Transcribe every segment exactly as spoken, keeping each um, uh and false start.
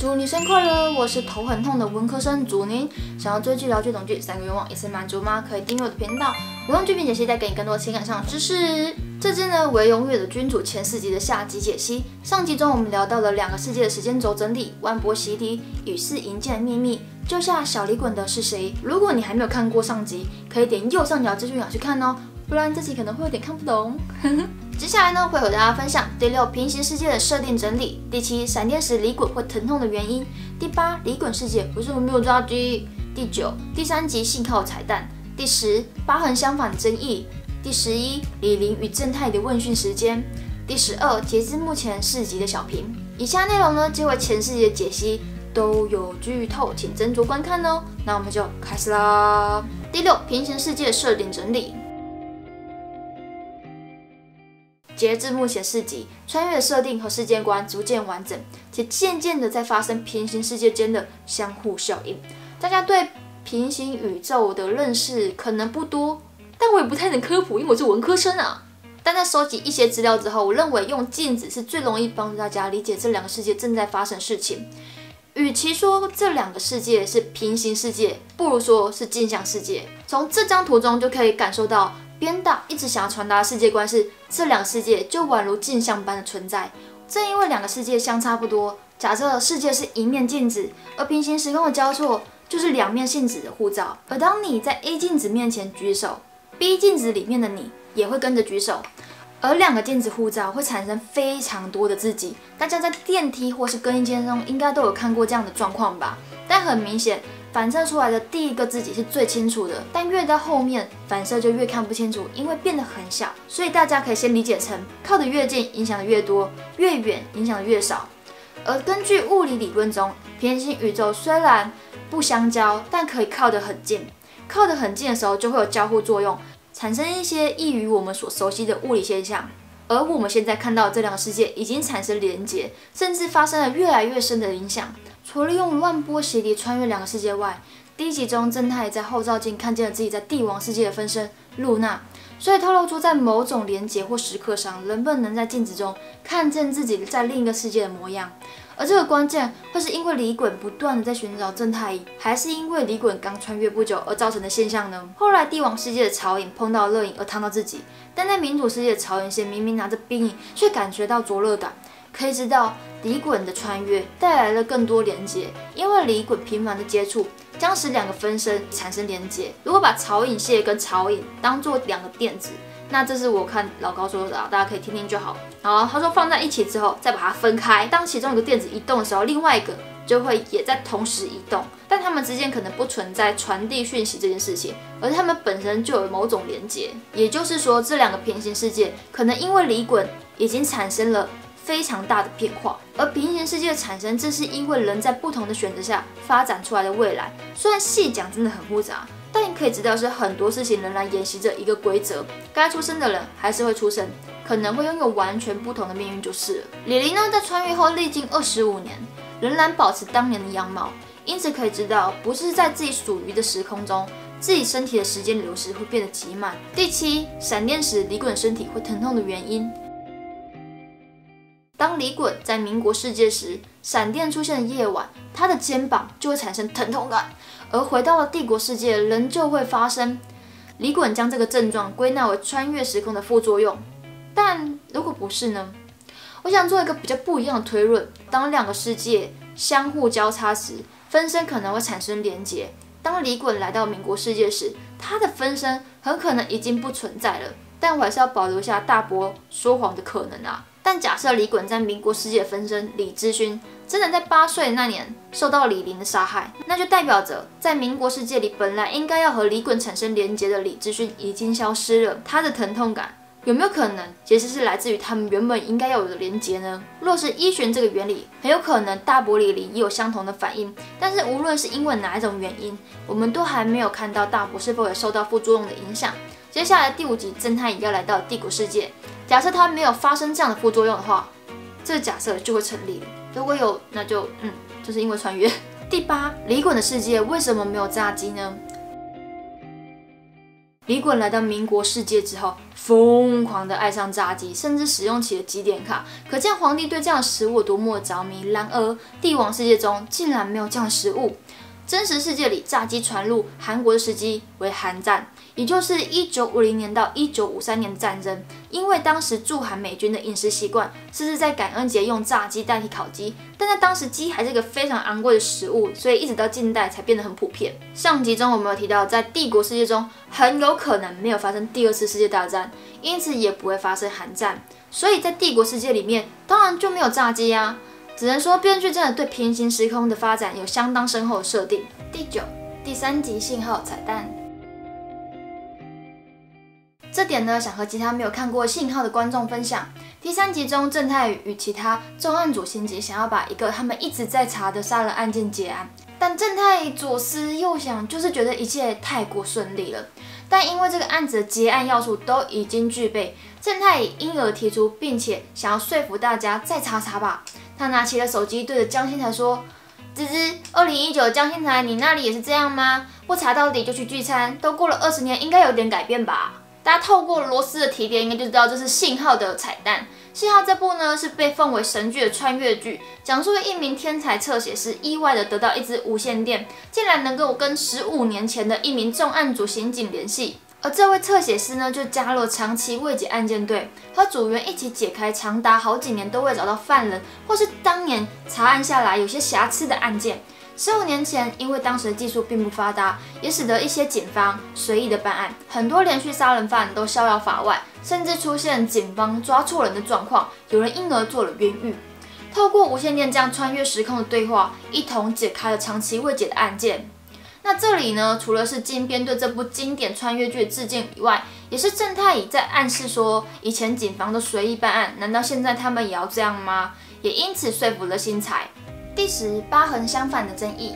祝你生日快乐！我是头很痛的文科生祖宁。想要追剧、聊剧、懂剧，三个愿望一次满足吗？可以订阅我的频道，我用剧评解析带给你更多情感上的知识。这支呢为永远的君主前四集的下集解析。上集中我们聊到了两个世界的时间轴整理、万波习题、与世营建的秘密。救下小李衮的是谁？如果你还没有看过上集，可以点右上角资讯栏去看哦，不然这集可能会有点看不懂。接下来呢，会和大家分享第六平行世界的设定整理，第七闪电时李衮会疼痛的原因，第八李衮世界为什么没有炸鸡，第九第三集信号彩蛋，第十疤痕相反的争议，第十一李玲与正太的问讯时间，第十二截至目前四集的小评。以下内容呢，皆为前四集的解析，都有剧透，请斟酌观看哦。那我们就开始啦。第六平行世界设定整理。截至目前四集，穿越的设定和世界观逐渐完整，且渐渐的在发生平行世界间的相互效应。大家对平行宇宙的认识可能不多，但我也不太能科普，因为我是文科生啊。但在收集一些资料之后，我认为用镜子是最容易帮助大家理解这两个世界正在发生事情。与其说这两个世界是平行世界，不如说是镜像世界。从这张图中就可以感受到，编导一直想要传达的世界观是，这两个世界就宛如镜像般的存在。正因为两个世界相差不多，假设世界是一面镜子，而平行时空的交错就是两面镜子的互照。而当你在 A 镜子面前举手， B 镜子里面的你也会跟着举手，而两个镜子互照会产生非常多的自己。大家在电梯或是更衣间中应该都有看过这样的状况吧？但很明显，反射出来的第一个自己是最清楚的，但越到后面反射就越看不清楚，因为变得很小。所以大家可以先理解成，靠得越近影响的越多，越远影响的越少。而根据物理理论中，平行宇宙虽然不相交，但可以靠得很近。靠得很近的时候就会有交互作用，产生一些异于我们所熟悉的物理现象。而我们现在看到这两个世界已经产生连结，甚至发生了越来越深的影响。除了用万波洗礼穿越两个世界外，第一集中正太在后照镜看见了自己在帝王世界的分身露娜，所以透露出在某种连结或时刻上，人们能在镜子中看见自己在另一个世界的模样。而这个关键会是因为李衮不断的在寻找正太，还是因为李衮刚穿越不久而造成的现象呢？后来帝王世界的曹颖碰到热饮而烫到自己，但在民主世界的曹颖贤明明拿着冰饮，却感觉到灼热感。可以知道，李衮的穿越带来了更多连结，因为李衮频繁的接触将使两个分身产生连结。如果把曹颖燮跟曹颖当做两个电子，那这是我看老高说的啊，大家可以听听就好。然后他说放在一起之后再把它分开，当其中一个电子移动的时候，另外一个就会也在同时移动，但它们之间可能不存在传递讯息这件事情，而它们本身就有某种连结。也就是说，这两个平行世界可能因为李衮已经产生了非常大的变化，而平行世界的产生，这是因为人在不同的选择下发展出来的未来。虽然细讲真的很复杂，但你可以知道是很多事情仍然沿袭着一个规则，该出生的人还是会出生，可能会拥有完全不同的命运就是了。李玲呢，在穿越后历经二十五年，仍然保持当年的样貌，因此可以知道，不是在自己属于的时空中，自己身体的时间流逝会变得极慢。第七，闪电时李衮身体会疼痛的原因。当李衮在民国世界时，闪电出现的夜晚，他的肩膀就会产生疼痛感，而回到了帝国世界，仍旧会发生。李衮将这个症状归纳为穿越时空的副作用，但如果不是呢？我想做一个比较不一样的推论：当两个世界相互交叉时，分身可能会产生连结。当李衮来到民国世界时，他的分身很可能已经不存在了，但我还是要保留下大伯说谎的可能啊。但假设李衮在民国世界的分身李知勋真的在八岁那年受到李玲的杀害，那就代表着在民国世界里本来应该要和李衮产生连结的李知勋已经消失了。他的疼痛感有没有可能其实是来自于他们原本应该要有的连结呢？若是依循这个原理，很有可能大伯李玲也有相同的反应。但是无论是因为哪一种原因，我们都还没有看到大伯是否有受到副作用的影响。接下来第五集，正太也要来到帝国世界。假设它没有发生这样的副作用的话，这个假设就会成立了。如果有，那就嗯，就是因为穿越。第八，李衮的世界为什么没有炸鸡呢？李衮来到民国世界之后， 疯狂的爱上炸鸡，甚至使用起了集点卡，可见皇帝对这样的食物有多么着迷。然而，帝王世界中竟然没有这样的食物。真实世界里，炸鸡传入韩国的时机为韩战，也就是一九五零年到一九五三年的战争。因为当时驻韩美军的饮食习惯是在感恩节用炸鸡代替烤鸡，但在当时鸡还是一个非常昂贵的食物，所以一直到近代才变得很普遍。上集中我们有提到，在帝国世界中很有可能没有发生第二次世界大战，因此也不会发生韩战，所以在帝国世界里面当然就没有炸鸡啊。只能说编剧真的对平行时空的发展有相当深厚的设定。第九、第三集信号彩蛋，这点呢，想和其他没有看过信号的观众分享。第三集中，郑泰宇与其他重案组刑警想要把一个他们一直在查的杀人案件结案，但郑泰左思右想，就是觉得一切太过顺利了。但因为这个案子的结案要素都已经具备，郑泰宇因而提出，并且想要说服大家再查查吧。他拿起了手机，对着江新才说：“芝芝，二零一九江新才，你那里也是这样吗？不查到底就去聚餐，都过了二十年，应该有点改变吧？”大家透过罗斯的提点，应该就知道这是信号的彩蛋。信号这部呢是被奉为神剧的穿越剧，讲述了一名天才侧写师意外的得到一支无线电，竟然能够跟十五年前的一名重案组刑警联系。而这位侧写师呢，就加入了长期未解案件队，和组员一起解开长达好几年都未找到犯人，或是当年查案下来有些瑕疵的案件。十五年前，因为当时的技术并不发达，也使得一些警方随意的办案，很多连续杀人犯都逍遥法外，甚至出现警方抓错人的状况，有人因而做了冤狱。透过无线电这样穿越时空的对话，一同解开了长期未解的案件。那这里呢，除了是金编对这部经典穿越剧的致敬以外，也是郑泰乙在暗示说，以前警方都随意办案，难道现在他们也要这样吗？也因此说服了新才。第十，疤痕相反的争议。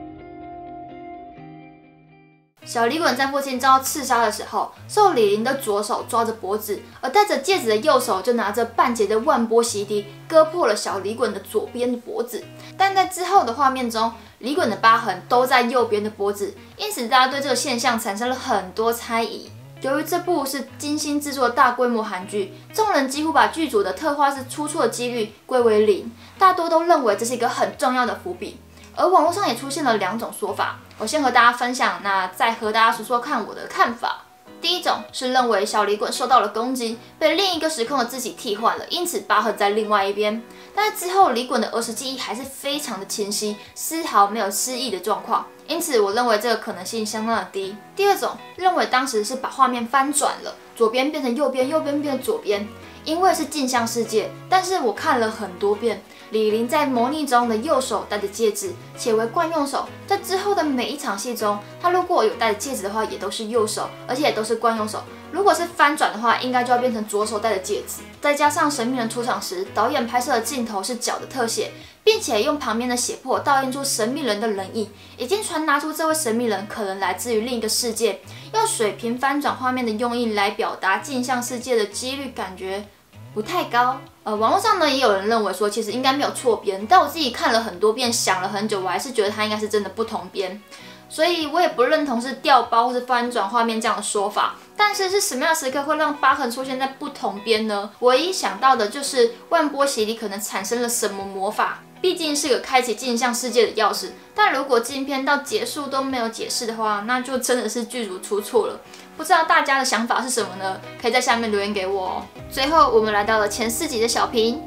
小李滚在父亲遭刺杀的时候，受李林的左手抓着脖子，而戴着戒指的右手就拿着半截的万波洗涤割破了小李滚的左边的脖子。但在之后的画面中，李滚的疤痕都在右边的脖子，因此大家对这个现象产生了很多猜疑。由于这部是精心制作的大规模韩剧，众人几乎把剧组的特化是出错的几率归为零，大多都认为这是一个很重要的伏笔。而网络上也出现了两种说法，我先和大家分享，那再和大家说说看我的看法。第一种是认为小李滚受到了攻击，被另一个时空的自己替换了，因此疤痕在另外一边。但是之后李滚的儿时记忆还是非常的清晰，丝毫没有失忆的状况，因此我认为这个可能性相当的低。第二种认为当时是把画面翻转了，左边变成右边，右边变成左边。因为是镜像世界，但是我看了很多遍，李林在模拟中的右手戴着戒指，且为惯用手。在之后的每一场戏中，他如果有戴着戒指的话，也都是右手，而且也都是惯用手。如果是翻转的话，应该就要变成左手戴着戒指。再加上神秘人出场时，导演拍摄的镜头是脚的特写，并且用旁边的血泊倒映出神秘人的人影，已经传达出这位神秘人可能来自于另一个世界。用水平翻转画面的用意来表达镜像世界的几率，感觉不太高。呃，网络上呢也有人认为说，其实应该没有错编，但我自己看了很多遍，想了很久，我还是觉得它应该是真的不同编，所以我也不认同是调包或是翻转画面这样的说法。但是是什么样的时刻会让疤痕出现在不同边呢？唯一想到的就是万波洗礼可能产生了什么魔法，毕竟是个开启镜像世界的钥匙。但如果镜片到结束都没有解释的话，那就真的是剧组出错了。不知道大家的想法是什么呢？可以在下面留言给我哦。最后，我们来到了前四集的小评。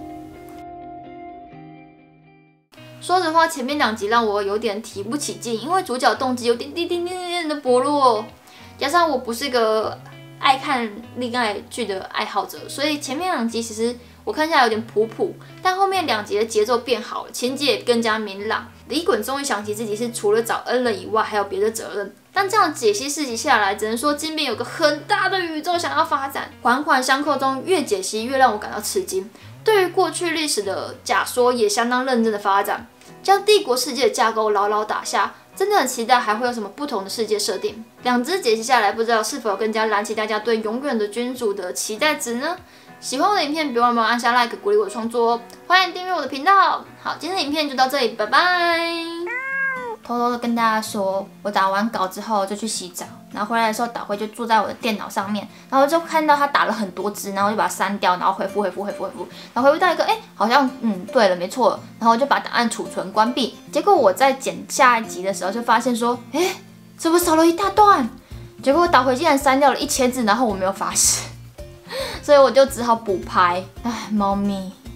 说实话，前面两集让我有点提不起劲，因为主角动机有点点点点点的薄弱，加上我不是个爱看恋爱剧的爱好者，所以前面两集其实我看下来有点普普，但后面两集的节奏变好了，情节也更加明朗。李衮终于想起自己是除了找恩人以外还有别的责任，但这样解析四集下来，只能说金边有个很大的宇宙想要发展，环环相扣中越解析越让我感到吃惊。对于过去历史的假说也相当认真的发展，将帝国世界的架构牢牢打下。真的很期待还会有什么不同的世界设定。两支解析下来，不知道是否更加燃起大家对永远的君主的期待值呢？喜欢我的影片，别忘了按下 like 鼓励我的创作哦。欢迎订阅我的频道。好，今天的影片就到这里，拜拜。偷偷的跟大家说，我打完稿之后就去洗澡。 然后回来的时候，导回就坐在我的电脑上面，然后就看到他打了很多支，然后就把它删掉，然后回复回复回复回复，然后回复到一个哎，好像嗯对了，没错，然后我就把档案储存关闭。结果我在剪下一集的时候就发现说，哎，怎么少了一大段？结果我导回竟然删掉了一千字，然后我没有发现，所以我就只好补拍。哎，猫咪